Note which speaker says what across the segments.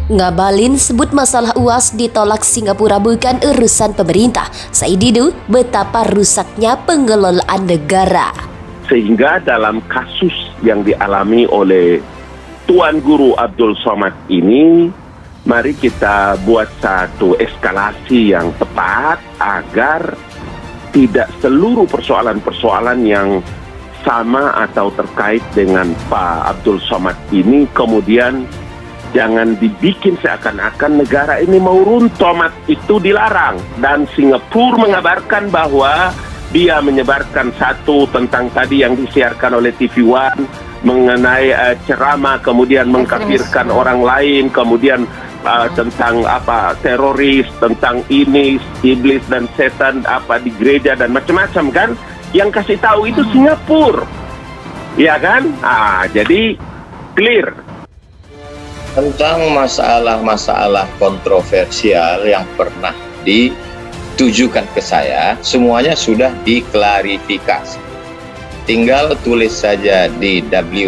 Speaker 1: Ngabalin sebut masalah UAS ditolak Singapura bukan urusan pemerintah. Saididu betapa rusaknya pengelolaan negara.
Speaker 2: Sehingga dalam kasus yang dialami oleh Tuan Guru Abdul Somad ini, mari kita buat satu eskalasi yang tepat agar tidak seluruh persoalan-persoalan yang sama atau terkait dengan Pak Abdul Somad ini kemudian jangan dibikin seakan-akan negara ini mau runtuh. Itu dilarang, dan Singapura mengabarkan bahwa dia menyebarkan satu tentang tadi yang disiarkan oleh TV One mengenai ceramah kemudian mengkafirkan orang lain, kemudian tentang teroris, tentang ini iblis dan setan di gereja dan macam-macam kan. Yang kasih tahu itu Singapura, ya kan? Jadi clear.
Speaker 3: Tentang masalah-masalah kontroversial yang pernah ditujukan ke saya, semuanya sudah diklarifikasi. Tinggal tulis saja di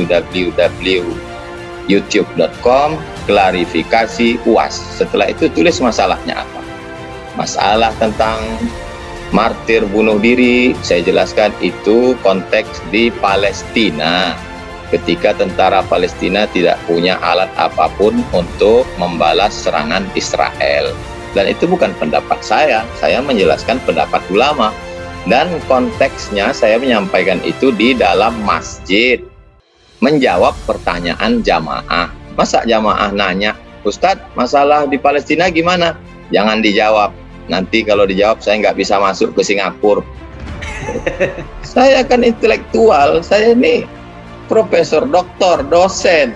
Speaker 3: www.youtube.com klarifikasi UAS. Setelah itu tulis masalahnya apa. Masalah tentang martir bunuh diri, saya jelaskan itu konteks di Palestina. Ketika tentara Palestina tidak punya alat apapun untuk membalas serangan Israel. Dan itu bukan pendapat saya menjelaskan pendapat ulama. Dan konteksnya saya menyampaikan itu di dalam masjid. Menjawab pertanyaan jamaah. Masa jamaah nanya, Ustadz, masalah di Palestina gimana? Jangan dijawab. Nanti kalau dijawab saya nggak bisa masuk ke Singapura. Saya kan intelektual, saya ini profesor, doktor, dosen.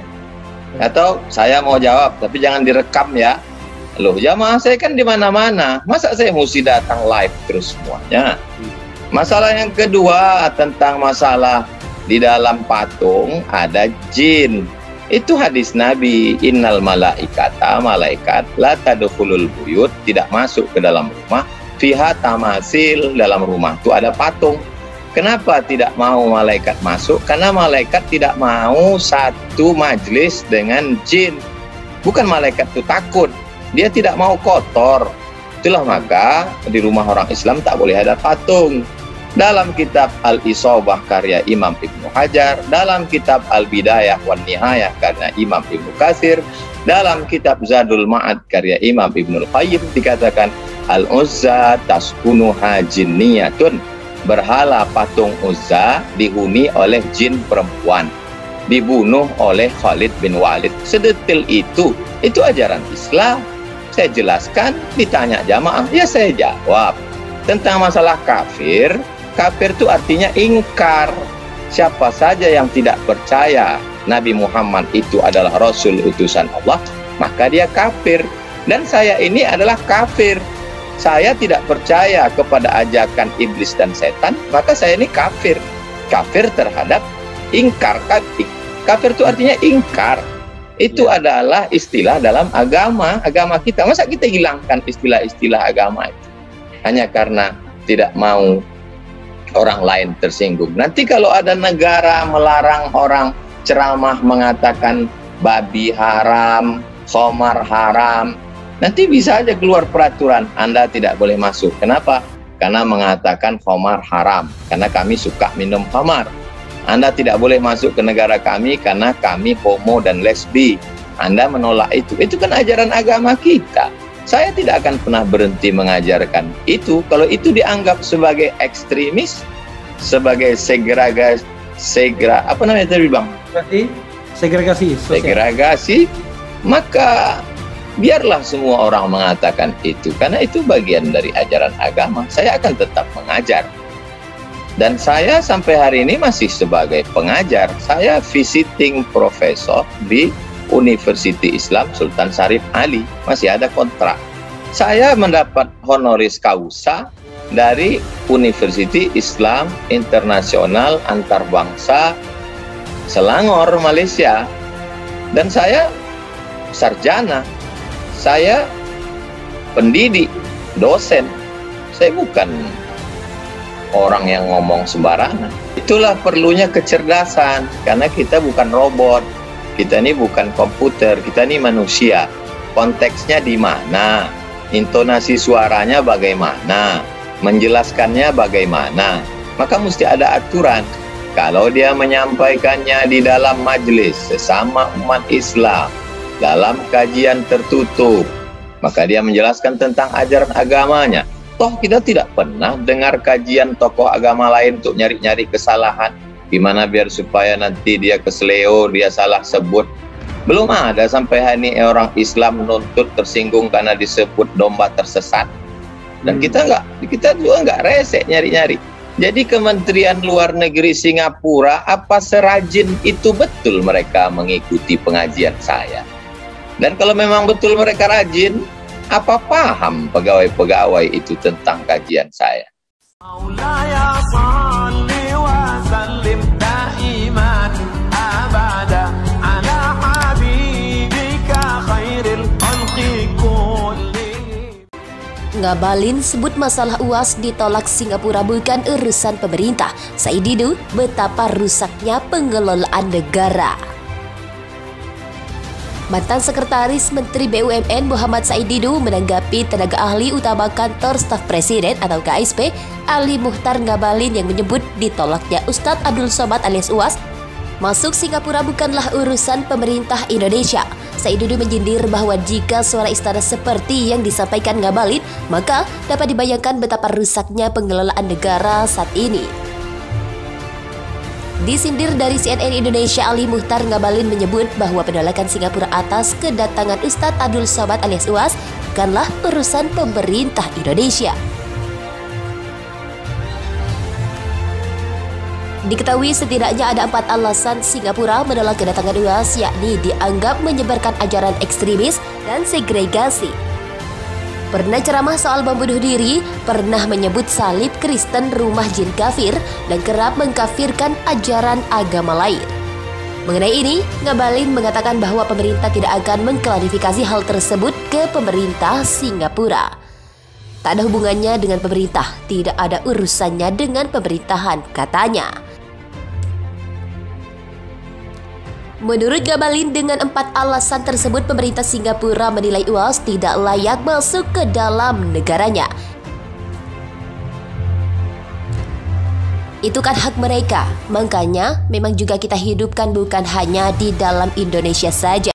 Speaker 3: Atau saya mau jawab, tapi jangan direkam ya. Loh, jamaah saya kan di mana-mana. Masa saya mesti datang live terus semuanya? Masalah yang kedua tentang masalah di dalam patung ada jin. Itu hadis Nabi, innal malaikata, malaikat la tadkhulul buyut, tidak masuk ke dalam rumah, fiha tamasil, dalam rumah itu ada patung. Kenapa tidak mau malaikat masuk? Karena malaikat tidak mau satu majelis dengan jin. Bukan malaikat itu takut, dia tidak mau kotor. Itulah maka di rumah orang Islam tak boleh ada patung. Dalam kitab Al-Isobah karya Imam Ibnu Hajar, dalam kitab Al-Bidayah wan Nihayah karya Imam Ibnu Katsir, dalam kitab Zadul Ma'ad karya Imam Ibnu Qayyim dikatakan Al-Uzza taskunuha jinniyatun, berhala patung Uzza dihuni oleh jin perempuan, dibunuh oleh Khalid bin Walid. Sedetil itu ajaran Islam. Saya jelaskan, ditanya jamaah, ya saya jawab. Tentang masalah kafir, kafir itu artinya ingkar. Siapa saja yang tidak percaya Nabi Muhammad itu adalah Rasul utusan Allah, maka dia kafir. Dan saya ini adalah kafir. Saya tidak percaya kepada ajakan iblis dan setan, maka saya ini kafir. Kafir terhadap ingkar. Kafir itu artinya ingkar. Itu adalah istilah dalam agama kita. Masa kita hilangkan istilah-istilah agama itu hanya karena tidak mau orang lain tersinggung? Nanti kalau ada negara melarang orang ceramah mengatakan babi haram, khamar haram, nanti bisa aja keluar peraturan, Anda tidak boleh masuk. Kenapa? Karena mengatakan khamar haram, karena kami suka minum khamar. Anda tidak boleh masuk ke negara kami karena kami homo dan lesbi. Anda menolak itu. Itu kan ajaran agama kita. Saya tidak akan pernah berhenti mengajarkan itu. Kalau itu dianggap sebagai ekstremis, sebagai segregasi, apa namanya tadi Bang?
Speaker 4: Segregasi sosial.
Speaker 3: Segregasi, maka biarlah semua orang mengatakan itu, karena itu bagian dari ajaran agama. Saya akan tetap mengajar. Dan saya sampai hari ini masih sebagai pengajar. Saya visiting profesor di University Islam Sultan Syarif Ali, masih ada kontrak. Saya mendapat honoris causa dari University Islam Internasional Antarbangsa Selangor, Malaysia. Dan saya sarjana, saya pendidik, dosen. Saya bukan orang yang ngomong sembarangan. Itulah perlunya kecerdasan, karena kita bukan robot. Kita ini bukan komputer, kita ini manusia. konteksnya di mana, intonasi suaranya bagaimana, menjelaskannya bagaimana. Maka mesti ada aturan. Kalau dia menyampaikannya di dalam majelis sesama umat Islam, dalam kajian tertutup, maka dia menjelaskan tentang ajaran agamanya. Toh kita tidak pernah dengar kajian tokoh agama lain untuk nyari-nyari kesalahan, gimana biar supaya nanti dia keseleo, dia salah sebut. Belum ada sampai hari ini orang Islam menuntut tersinggung karena disebut domba tersesat. Dan kita juga nggak resek nyari-nyari. Jadi Kementerian Luar Negeri Singapura, apa serajin itu betul mereka mengikuti pengajian saya? Dan kalau memang betul mereka rajin, apa paham pegawai-pegawai itu tentang kajian saya?
Speaker 1: Ngabalin sebut masalah UAS ditolak Singapura bukan urusan pemerintah. Said Didu betapa rusaknya pengelolaan negara. Mantan Sekretaris Menteri BUMN Muhammad Said Didu menanggapi tenaga ahli utama kantor staf presiden atau KSP Ali Muhtar Ngabalin yang menyebut ditolaknya Ustadz Abdul Somad alias UAS masuk Singapura bukanlah urusan pemerintah Indonesia. Said Didu menyindir bahwa jika suara istana seperti yang disampaikan Ngabalin, maka dapat dibayangkan betapa rusaknya pengelolaan negara saat ini. Disindir dari CNN Indonesia, Ali Muhtar Ngabalin menyebut bahwa penolakan Singapura atas kedatangan Ustadz Abdul Somad alias UAS bukanlah urusan pemerintah Indonesia. Diketahui setidaknya ada 4 alasan Singapura menolak kedatangan UAS, yakni dianggap menyebarkan ajaran ekstremis dan segregasi, pernah ceramah soal membunuh diri, pernah menyebut salib Kristen rumah jin kafir, dan kerap mengkafirkan ajaran agama lain. Mengenai ini, Ngabalin mengatakan bahwa pemerintah tidak akan mengklarifikasi hal tersebut ke pemerintah Singapura. Tak ada hubungannya dengan pemerintah, tidak ada urusannya dengan pemerintahan, katanya. Menurut Ngabalin, dengan 4 alasan tersebut pemerintah Singapura menilai UAS tidak layak masuk ke dalam negaranya. Itu kan hak mereka, makanya memang juga kita hidupkan bukan hanya di dalam Indonesia saja.